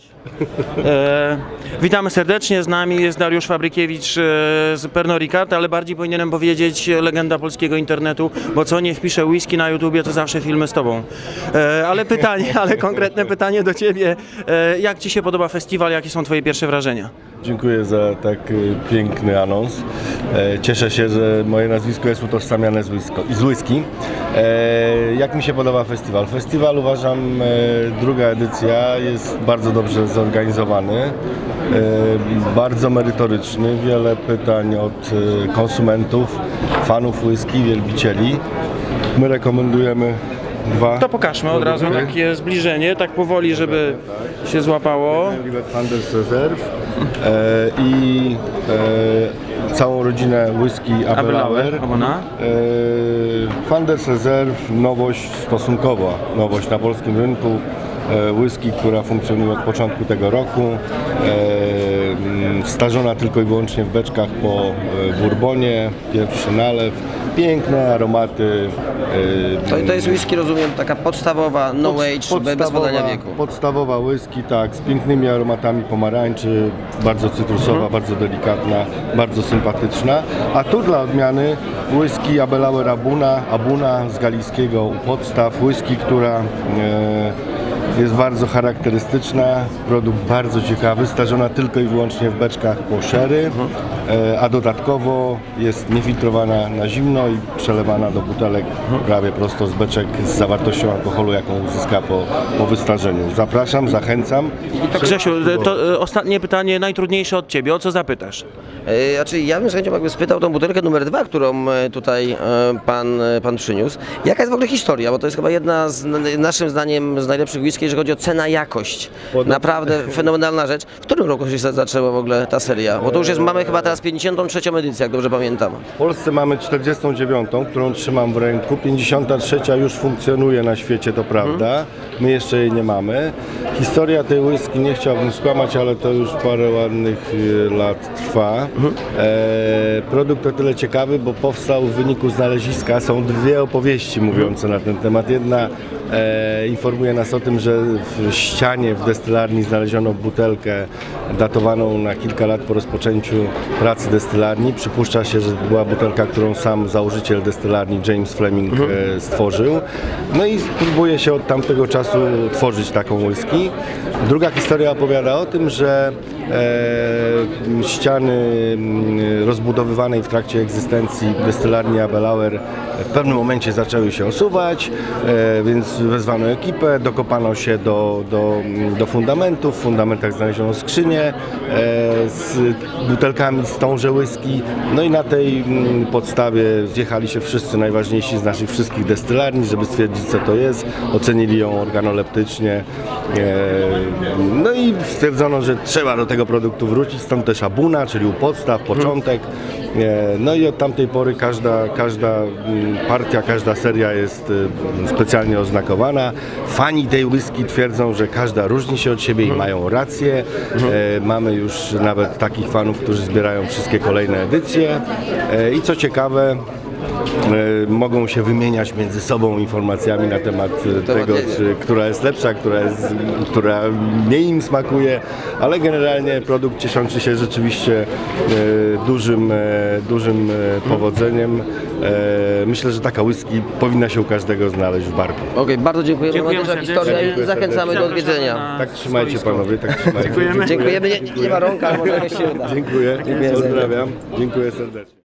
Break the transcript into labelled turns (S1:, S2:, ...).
S1: Witamy serdecznie, z nami jest Dariusz Fabrykiewicz z Pernod Ricard, ale bardziej powinienem powiedzieć legenda polskiego internetu, bo co nie wpiszę whisky na YouTubie, to zawsze filmy z tobą. Ale konkretne pytanie do ciebie. Jak ci się podoba festiwal, jakie są twoje pierwsze wrażenia?
S2: Dziękuję za tak piękny anons. Cieszę się, że moje nazwisko jest utożsamiane z whisky. Jak mi się podoba festiwal? Festiwal, uważam, druga edycja jest bardzo dobrze zorganizowany, bardzo merytoryczny, wiele pytań od konsumentów, fanów whisky, wielbicieli. My rekomendujemy dwa.
S1: To pokażmy od razu takie zbliżenie, tak powoli, żeby się złapało.
S2: Founders Reserve i całą rodzinę whisky Abelauer. Founders Reserve, nowość stosunkowa, nowość na polskim rynku. Whisky, która funkcjonuje od początku tego roku, starzona tylko i wyłącznie w beczkach po bourbonie, pierwszy nalew, piękne aromaty.
S3: To jest whisky, rozumiem, taka podstawowa, no age, bez podania wieku.
S2: Podstawowa whisky, tak, z pięknymi aromatami pomarańczy, bardzo cytrusowa, bardzo delikatna, bardzo sympatyczna. A tu dla odmiany whisky Abelauer Abuna z galijskiego u podstaw, whisky, która jest bardzo charakterystyczna, produkt bardzo ciekawy, starzona tylko i wyłącznie w beczkach po sherry, a dodatkowo jest niefiltrowana na zimno i przelewana do butelek prawie prosto z beczek z zawartością alkoholu, jaką uzyska po wystarzeniu. Zapraszam, zachęcam.
S1: Grzesiu, to ostatnie pytanie, najtrudniejsze od ciebie, o co zapytasz?
S3: Znaczy, ja bym z chęcią jakby spytał tą butelkę numer 2, którą tutaj pan przyniósł. Jaka jest w ogóle historia? Bo to jest chyba jedna z, naszym zdaniem, z najlepszych whisky, jeżeli chodzi o cena-jakość. Naprawdę fenomenalna rzecz. W którym roku się zaczęła w ogóle ta seria? Bo to już jest, mamy chyba teraz 53. edycję, jak dobrze pamiętam.
S2: W Polsce mamy 49., którą trzymam w ręku. 53. już funkcjonuje na świecie, to prawda. My jeszcze jej nie mamy. Historia tej whisky, nie chciałbym skłamać, ale to już parę ładnych lat trwa. Produkt o tyle ciekawy, bo powstał w wyniku znaleziska. Są dwie opowieści mówiące na ten temat. Jedna informuje nas o tym, że w ścianie w destylarni znaleziono butelkę datowaną na kilka lat po rozpoczęciu pracy destylarni. Przypuszcza się, że była butelka, którą sam założyciel destylarni James Fleming stworzył. No i próbuje się od tamtego czasu tworzyć taką whisky. Druga historia opowiada o tym, że ściany rozbudowywanej w trakcie egzystencji destylarni Abelauer w pewnym momencie zaczęły się osuwać, więc wezwano ekipę, dokopano się do fundamentów, w fundamentach znaleziono skrzynię z butelkami z tąże whisky, no i na tej podstawie zjechali się wszyscy najważniejsi z naszych wszystkich destylarni, żeby stwierdzić, co to jest, ocenili ją organoleptycznie, no i stwierdzono, że trzeba do tego produktu wrócić, stąd też Abuna, czyli u podstaw, początek. No i od tamtej pory każda partia, każda seria jest specjalnie oznakowana. Fani tej whisky twierdzą, że każda różni się od siebie i mają rację. Mamy już nawet takich fanów, którzy zbierają wszystkie kolejne edycje. I co ciekawe, mogą się wymieniać między sobą informacjami na temat tego, która jest lepsza, która mniej im smakuje, ale generalnie produkt cieszący się rzeczywiście dużym powodzeniem. Myślę, że taka whisky powinna się u każdego znaleźć w barku.
S3: Okej, bardzo dziękujemy za historię i zachęcamy do odwiedzenia.
S2: Tak trzymajcie panowie, tak trzymajcie.
S3: Dziękujemy, nie ma rąk, ale może się uda.
S2: Dziękuję, pozdrawiam, dziękuję serdecznie.